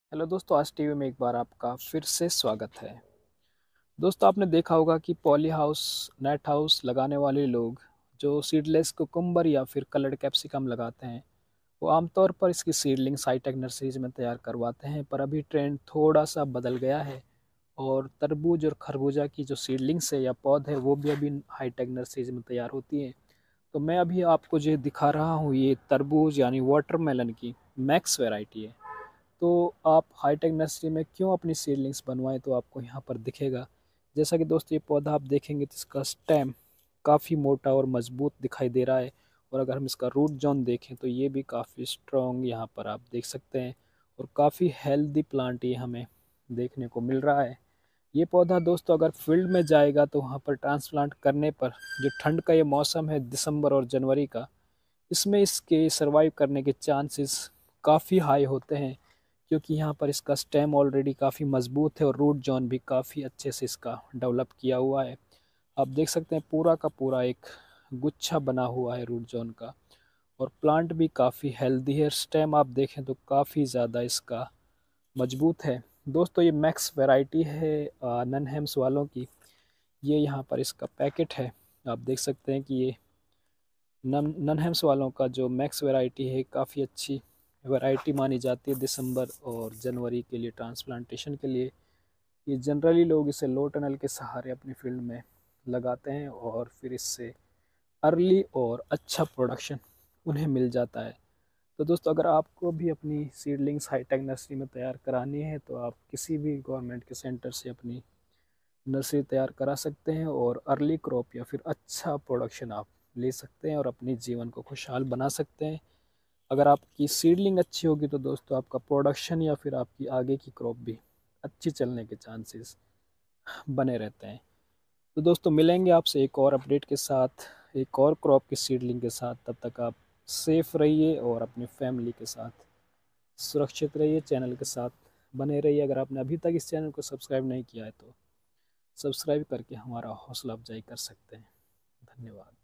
Hello दोस्तों, आज TV में एक बार आपका फिर से स्वागत है। दोस्तों, आपने देखा होगा कि पॉली हाउस, नेट हाउस लगाने वाले लोग जो सीडलेस कुकुम्बर या फिर कलर्ड कैप्सिकम लगाते हैं, वो आमतौर पर इसकी सीडलिंग्स हाईटेक नर्सरीज में तैयार करवाते हैं। पर अभी ट्रेंड थोड़ा सा बदल गया है और तरबूज और खरबूजा की जो सीडलिंग्स है या पौध है वो भी अभी हाईटेक नर्सरीज में तैयार होती हैं। तो मैं अभी आपको जो दिखा रहा हूँ, ये तरबूज यानी वाटरमेलन की मैक्स वैरायटी है। तो आप हाईटेक नर्सरी में क्यों अपनी सीडलिंग्स बनवाएं, तो आपको यहाँ पर दिखेगा। जैसा कि दोस्तों, ये पौधा आप देखेंगे तो इसका स्टेम काफ़ी मोटा और मजबूत दिखाई दे रहा है। और अगर हम इसका रूट जोन देखें तो ये भी काफ़ी स्ट्रॉन्ग यहाँ पर आप देख सकते हैं। और काफ़ी हेल्दी प्लांट ये हमें देखने को मिल रहा है। ये पौधा दोस्तों अगर फील्ड में जाएगा तो वहाँ पर ट्रांसप्लांट करने पर, जो ठंड का ये मौसम है दिसंबर और जनवरी का, इसमें इसके सरवाइव करने के चांसेस काफ़ी हाई होते हैं। क्योंकि यहाँ पर इसका स्टेम ऑलरेडी काफ़ी मजबूत है और रूट जोन भी काफ़ी अच्छे से इसका डेवलप किया हुआ है। आप देख सकते हैं पूरा का पूरा एक गुच्छा बना हुआ है रूट जोन का। और प्लांट भी काफ़ी हेल्दी है। स्टेम आप देखें तो काफ़ी ज़्यादा इसका मजबूत है। दोस्तों, ये मैक्स वैरायटी है ननहेम्स वालों की। ये यहाँ पर इसका पैकेट है। आप देख सकते हैं कि ये ननहेम्स वालों का जो मैक्स वैरायटी है काफ़ी अच्छी वैरायटी मानी जाती है दिसंबर और जनवरी के लिए ट्रांसप्लांटेशन के लिए। ये जनरली लोग इसे लो टनल के सहारे अपनी फील्ड में लगाते हैं और फिर इससे अर्ली और अच्छा प्रोडक्शन उन्हें मिल जाता है। तो दोस्तों, अगर आपको भी अपनी सीडलिंग्स हाईटेक नर्सरी में तैयार करानी है तो आप किसी भी गवर्नमेंट के सेंटर से अपनी नर्सरी तैयार करा सकते हैं और अर्ली क्रॉप या फिर अच्छा प्रोडक्शन आप ले सकते हैं और अपनी जीवन को खुशहाल बना सकते हैं। अगर आपकी सीडलिंग अच्छी होगी तो दोस्तों आपका प्रोडक्शन या फिर आपकी आगे की क्रॉप भी अच्छी चलने के चांसेस बने रहते हैं। तो दोस्तों, मिलेंगे आपसे एक और अपडेट के साथ, एक और क्रॉप की सीडलिंग के साथ। तब तक आप सेफ रहिए और अपनी फैमिली के साथ सुरक्षित रहिए। चैनल के साथ बने रहिए। अगर आपने अभी तक इस चैनल को सब्सक्राइब नहीं किया है तो सब्सक्राइब करके हमारा हौसला अफजाई कर सकते हैं। धन्यवाद।